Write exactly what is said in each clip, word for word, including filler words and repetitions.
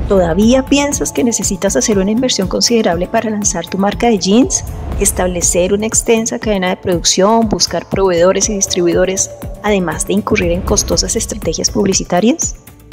¿Todavía piensas que necesitas hacer una inversión considerable para lanzar tu marca de jeans? ¿Establecer una extensa cadena de producción, buscar proveedores y distribuidores, además de incurrir en costosas estrategias publicitarias?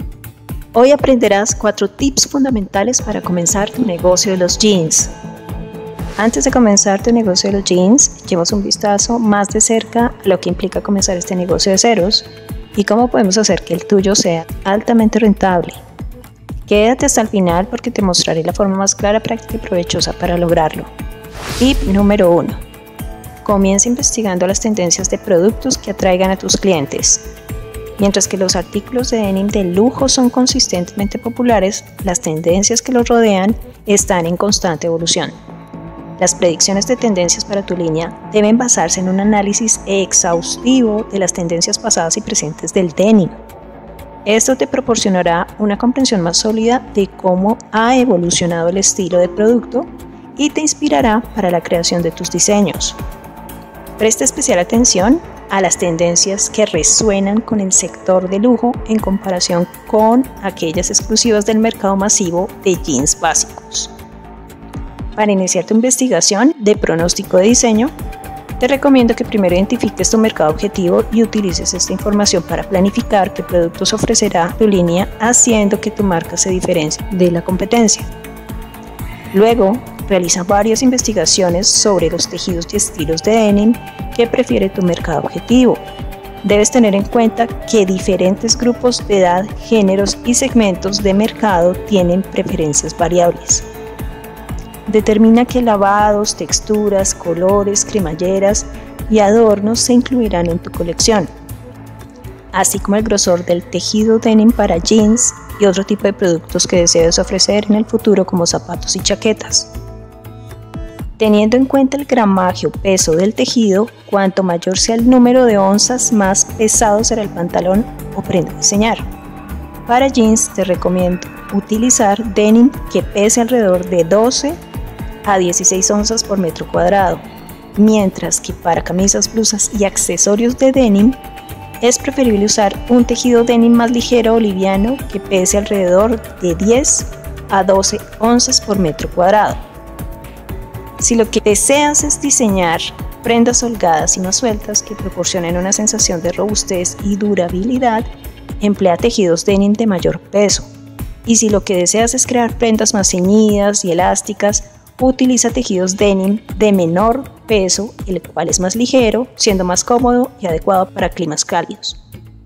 Hoy aprenderás cuatro tips fundamentales para comenzar tu negocio de los jeans. Antes de comenzar tu negocio de los jeans, echemos un vistazo más de cerca a lo que implica comenzar este negocio de ceros y cómo podemos hacer que el tuyo sea altamente rentable. Quédate hasta el final porque te mostraré la forma más clara, práctica y provechosa para lograrlo. Tip número uno. Comienza investigando las tendencias de productos que atraigan a tus clientes. Mientras que los artículos de denim de lujo son consistentemente populares, las tendencias que los rodean están en constante evolución. Las predicciones de tendencias para tu línea deben basarse en un análisis exhaustivo de las tendencias pasadas y presentes del denim. Esto te proporcionará una comprensión más sólida de cómo ha evolucionado el estilo de producto y te inspirará para la creación de tus diseños. Presta especial atención a las tendencias que resuenan con el sector de lujo en comparación con aquellas exclusivas del mercado masivo de jeans básicos. Para iniciar tu investigación de pronóstico de diseño, te recomiendo que primero identifiques tu mercado objetivo y utilices esta información para planificar qué productos ofrecerá tu línea, haciendo que tu marca se diferencie de la competencia. Luego, realiza varias investigaciones sobre los tejidos y estilos de denim que prefiere tu mercado objetivo. Debes tener en cuenta que diferentes grupos de edad, géneros y segmentos de mercado tienen preferencias variables. Determina qué lavados, texturas, colores, cremalleras y adornos se incluirán en tu colección, así como el grosor del tejido denim para jeans y otro tipo de productos que desees ofrecer en el futuro como zapatos y chaquetas. Teniendo en cuenta el gramaje o peso del tejido, cuanto mayor sea el número de onzas, más pesado será el pantalón o prenda a diseñar. Para jeans te recomiendo utilizar denim que pese alrededor de doce a dieciséis onzas por metro cuadrado, mientras que para camisas, blusas y accesorios de denim es preferible usar un tejido denim más ligero o liviano que pese alrededor de diez a doce onzas por metro cuadrado. Si lo que deseas es diseñar prendas holgadas y más sueltas que proporcionen una sensación de robustez y durabilidad, emplea tejidos denim de mayor peso. Y si lo que deseas es crear prendas más ceñidas y elásticas, utiliza tejidos denim de menor peso, el cual es más ligero, siendo más cómodo y adecuado para climas cálidos.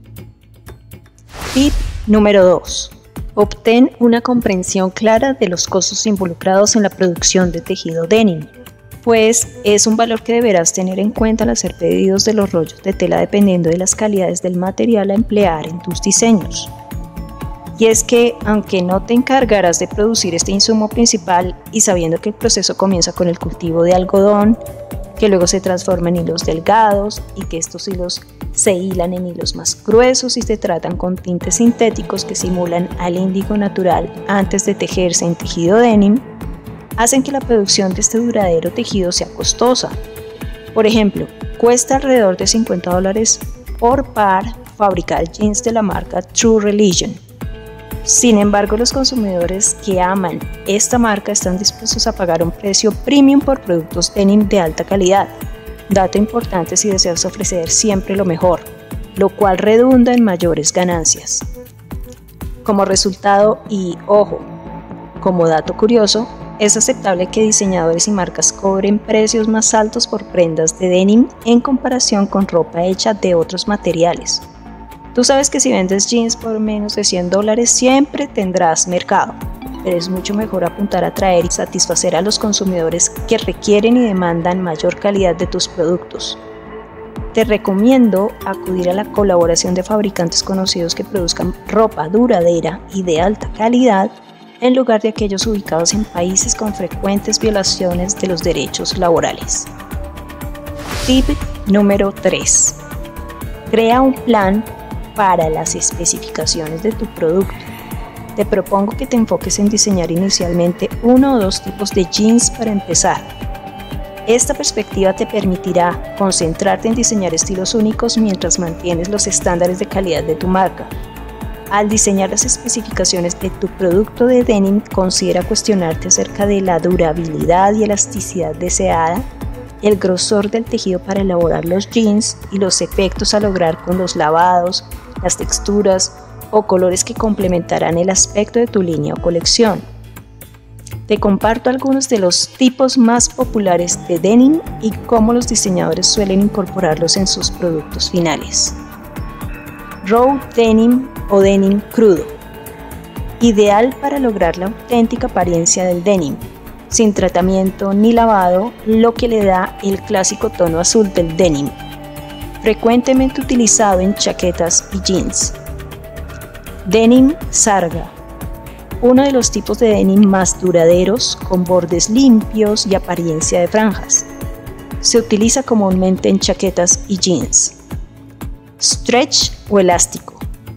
Tip número dos. Obtén una comprensión clara de los costos involucrados en la producción de tejido denim, pues es un valor que deberás tener en cuenta al hacer pedidos de los rollos de tela dependiendo de las calidades del material a emplear en tus diseños. Y es que, aunque no te encargarás de producir este insumo principal y sabiendo que el proceso comienza con el cultivo de algodón, que luego se transforma en hilos delgados y que estos hilos se hilan en hilos más gruesos y se tratan con tintes sintéticos que simulan al índigo natural antes de tejerse en tejido denim, hacen que la producción de este duradero tejido sea costosa. Por ejemplo, cuesta alrededor de cincuenta dólares por par fabricar jeans de la marca True Religion. Sin embargo, los consumidores que aman esta marca están dispuestos a pagar un precio premium por productos denim de alta calidad, dato importante si deseas ofrecer siempre lo mejor, lo cual redunda en mayores ganancias. Como resultado y, ojo, como dato curioso, es aceptable que diseñadores y marcas cobren precios más altos por prendas de denim en comparación con ropa hecha de otros materiales. Tú sabes que si vendes jeans por menos de cien dólares siempre tendrás mercado, pero es mucho mejor apuntar a atraer y satisfacer a los consumidores que requieren y demandan mayor calidad de tus productos. Te recomiendo acudir a la colaboración de fabricantes conocidos que produzcan ropa duradera y de alta calidad en lugar de aquellos ubicados en países con frecuentes violaciones de los derechos laborales. Tip número tres. Crea un plan para las especificaciones de tu producto. Te propongo que te enfoques en diseñar inicialmente uno o dos tipos de jeans para empezar. Esta perspectiva te permitirá concentrarte en diseñar estilos únicos mientras mantienes los estándares de calidad de tu marca. Al diseñar las especificaciones de tu producto de denim, considera cuestionarte acerca de la durabilidad y elasticidad deseada, el grosor del tejido para elaborar los jeans y los efectos a lograr con los lavados, las texturas o colores que complementarán el aspecto de tu línea o colección. Te comparto algunos de los tipos más populares de denim y cómo los diseñadores suelen incorporarlos en sus productos finales. Raw denim o denim crudo, ideal para lograr la auténtica apariencia del denim, sin tratamiento ni lavado, lo que le da el clásico tono azul del denim, frecuentemente utilizado en chaquetas y jeans. Denim sarga, uno de los tipos de denim más duraderos, con bordes limpios y apariencia de franjas. Se utiliza comúnmente en chaquetas y jeans. Stretch o elástico,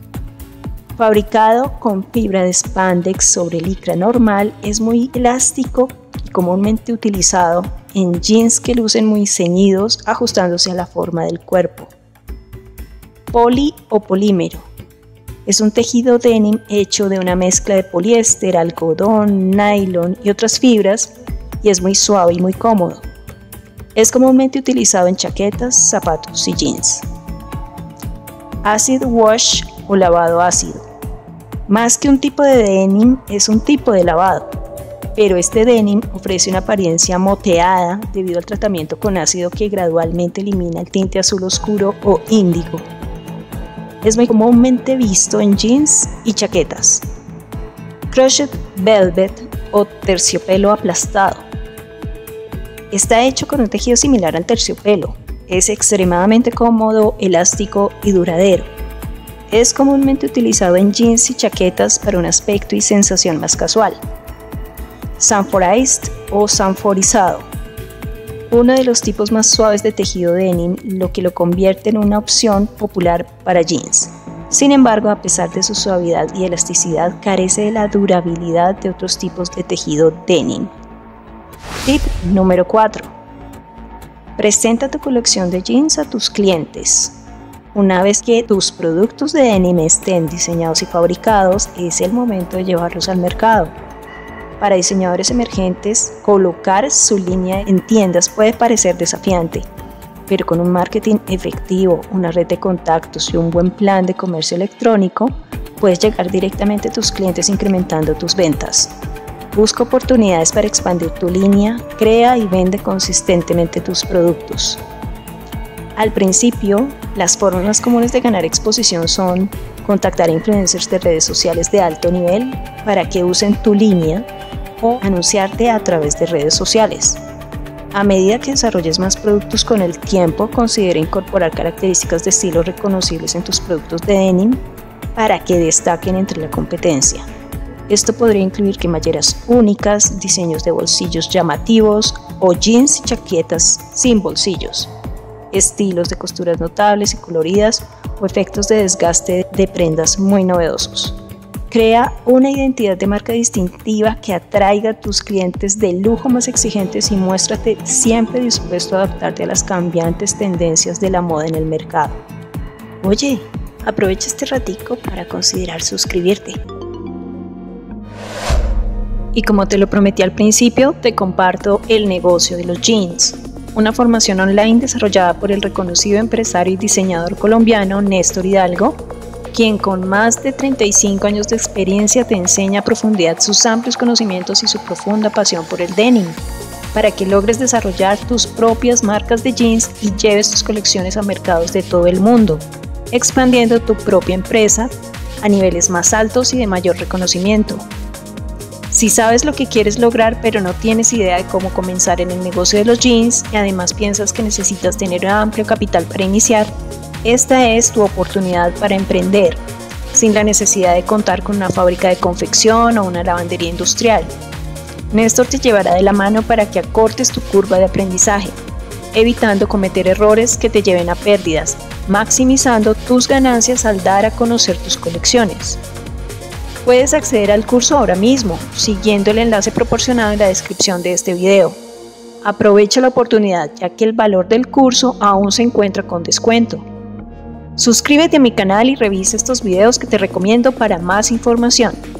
fabricado con fibra de spandex sobre licra normal, es muy elástico y comúnmente utilizado en jeans que lucen muy ceñidos, ajustándose a la forma del cuerpo. Poli o polímero, es un tejido denim hecho de una mezcla de poliéster, algodón, nylon y otras fibras y es muy suave y muy cómodo. Es comúnmente utilizado en chaquetas, zapatos y jeans. Acid wash o lavado ácido. Más que un tipo de denim, es un tipo de lavado, pero este denim ofrece una apariencia moteada debido al tratamiento con ácido que gradualmente elimina el tinte azul oscuro o índigo. Es muy comúnmente visto en jeans y chaquetas. Crushed velvet o terciopelo aplastado. Está hecho con un tejido similar al terciopelo. Es extremadamente cómodo, elástico y duradero. Es comúnmente utilizado en jeans y chaquetas para un aspecto y sensación más casual. Sanforized o sanforizado, uno de los tipos más suaves de tejido denim, lo que lo convierte en una opción popular para jeans. Sin embargo, a pesar de su suavidad y elasticidad, carece de la durabilidad de otros tipos de tejido denim. Tip número cuatro. Presenta tu colección de jeans a tus clientes. Una vez que tus productos de denim estén diseñados y fabricados, es el momento de llevarlos al mercado. Para diseñadores emergentes, colocar su línea en tiendas puede parecer desafiante, pero con un marketing efectivo, una red de contactos y un buen plan de comercio electrónico, puedes llegar directamente a tus clientes incrementando tus ventas. Busca oportunidades para expandir tu línea, crea y vende consistentemente tus productos. Al principio, las formas más comunes de ganar exposición son contactar a influencers de redes sociales de alto nivel para que usen tu línea o anunciarte a través de redes sociales. A medida que desarrolles más productos con el tiempo, considera incorporar características de estilo reconocibles en tus productos de denim para que destaquen entre la competencia. Esto podría incluir cremalleras únicas, diseños de bolsillos llamativos o jeans y chaquetas sin bolsillos, estilos de costuras notables y coloridas o efectos de desgaste de prendas muy novedosos. Crea una identidad de marca distintiva que atraiga a tus clientes de lujo más exigentes y muéstrate siempre dispuesto a adaptarte a las cambiantes tendencias de la moda en el mercado. Oye, aprovecha este ratico para considerar suscribirte. Y como te lo prometí al principio, te comparto el negocio de los jeans, una formación online desarrollada por el reconocido empresario y diseñador colombiano Néstor Hidalgo, quien con más de treinta y cinco años de experiencia te enseña a profundidad sus amplios conocimientos y su profunda pasión por el denim, para que logres desarrollar tus propias marcas de jeans y lleves tus colecciones a mercados de todo el mundo, expandiendo tu propia empresa a niveles más altos y de mayor reconocimiento. Si sabes lo que quieres lograr pero no tienes idea de cómo comenzar en el negocio de los jeans y además piensas que necesitas tener un amplio capital para iniciar, esta es tu oportunidad para emprender, sin la necesidad de contar con una fábrica de confección o una lavandería industrial. Néstor te llevará de la mano para que acortes tu curva de aprendizaje, evitando cometer errores que te lleven a pérdidas, maximizando tus ganancias al dar a conocer tus colecciones. Puedes acceder al curso ahora mismo, siguiendo el enlace proporcionado en la descripción de este video. Aprovecha la oportunidad, ya que el valor del curso aún se encuentra con descuento. Suscríbete a mi canal y revisa estos videos que te recomiendo para más información.